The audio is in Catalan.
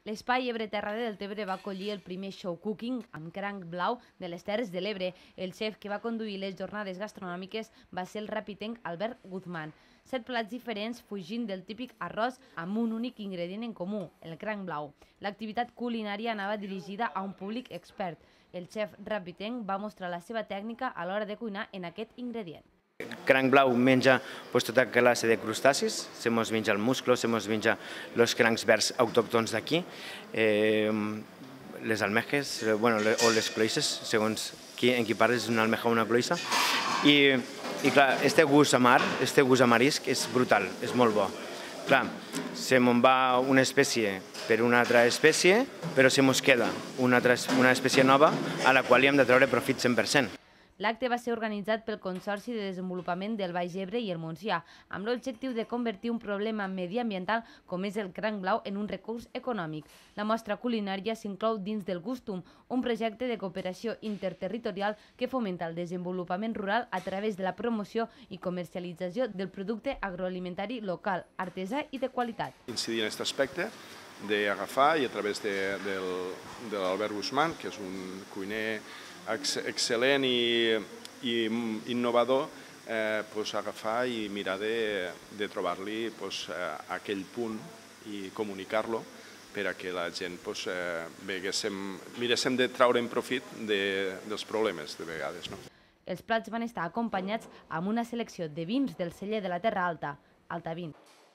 L'espai Ebre Terra de Deltebre va acollir el primer show cooking amb cranc blau de les Terres de l'Ebre. El xef que va conduir les jornades gastronòmiques va ser el rapitenc Albert Guzmán. 7 plats diferents fugint del típic arròs amb un únic ingredient en comú, el cranc blau. L'activitat culinària anava dirigida a un públic expert. El xef rapitenc va mostrar la seva tècnica a l'hora de cuinar en aquest ingredient. Cranc blau menja tota classe de crustacis, se mos menja el musclo, se mos menja els crancs verds autòctons d'aquí, les almejes o les cloïsses, segons en qui parles és una almeja o una cloïssa. I clar, este gust amar, este gust amarisc és brutal, és molt bo. Clar, se me'n va una espècie per una altra espècie, però se mos queda una espècie nova a la qual hi hem de treure profit 100%. L'acte va ser organitzat pel Consorci de Desenvolupament del Baix Ebre i el Montsià, amb l'objectiu de convertir un problema mediambiental com és el cranc blau en un recurs econòmic. La mostra culinària s'inclou dins del Gustum, un projecte de cooperació interterritorial que fomenta el desenvolupament rural a través de la promoció i comercialització del producte agroalimentari local, artesà i de qualitat. Incidir en aquest aspecte d'agafar i a través de l'Albert Guzmán, que és un cuiner excel·lent i innovador, agafar i mirar de trobar-li aquell punt i comunicar-lo per a que la gent miréssim de traure'n profit dels problemes de vegades. Els plats van estar acompanyats amb una selecció de vins del celler de la Terra Alta, Altavin.